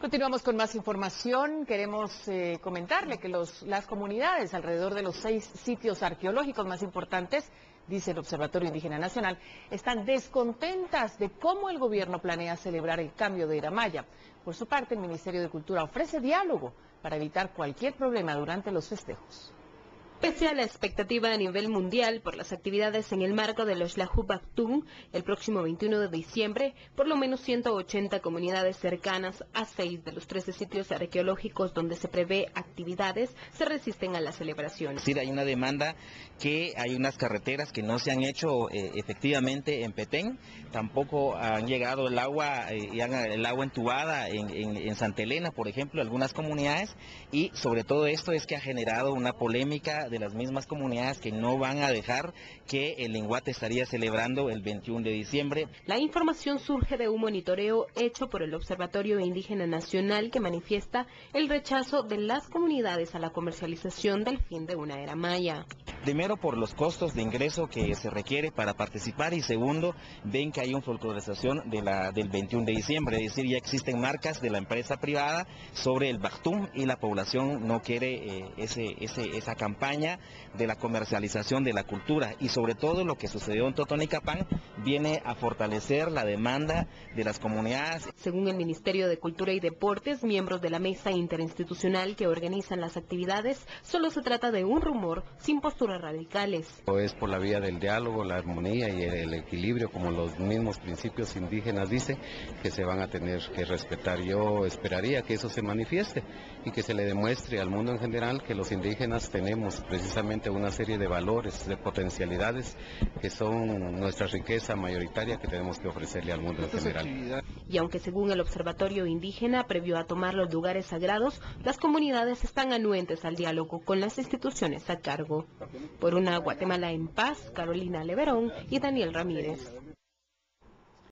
Continuamos con más información. Queremos comentarle que las comunidades alrededor de los 6 sitios arqueológicos más importantes, dice el Observatorio Indígena Nacional, están descontentas de cómo el gobierno planea celebrar el cambio de era maya. Por su parte, el Ministerio de Cultura ofrece diálogo para evitar cualquier problema durante los festejos. Pese a la expectativa a nivel mundial por las actividades en el marco de los Lahu Bactún, el próximo 21 de diciembre, por lo menos 180 comunidades cercanas a 6 de los 13 sitios arqueológicos donde se prevé actividades se resisten a la celebración. Es decir, hay una demanda que hay unas carreteras que no se han hecho efectivamente en Petén, tampoco han llegado el agua entubada en Santa Elena, por ejemplo, algunas comunidades, y sobre todo esto es que ha generado una polémica de las mismas comunidades que no van a dejar que el Lenguate estaría celebrando el 21 de diciembre. La información surge de un monitoreo hecho por el Observatorio Indígena Nacional que manifiesta el rechazo de las comunidades a la comercialización del fin de una era maya. Primero, por los costos de ingreso que se requiere para participar, y segundo, ven que hay una folclorización del 21 de diciembre, es decir, ya existen marcas de la empresa privada sobre el Bactún y la población no quiere esa campaña de la comercialización de la cultura, y sobre todo lo que sucedió en Totonicapán viene a fortalecer la demanda de las comunidades. Según el Ministerio de Cultura y Deportes, miembros de la mesa interinstitucional que organizan las actividades, solo se trata de un rumor sin posturas radicales. Es por la vía del diálogo, la armonía y el equilibrio, como los mismos principios indígenas dicen, que se van a tener que respetar. Yo esperaría que eso se manifieste y que se le demuestre al mundo en general que los indígenas tenemos precisamente una serie de valores, de potencialidades que son nuestra riqueza mayoritaria que tenemos que ofrecerle al mundo en general. Y aunque según el Observatorio Indígena, previo a tomar los lugares sagrados, las comunidades están anuentes al diálogo con las instituciones a cargo. Por una Guatemala en paz, Carolina Leverón y Daniel Ramírez.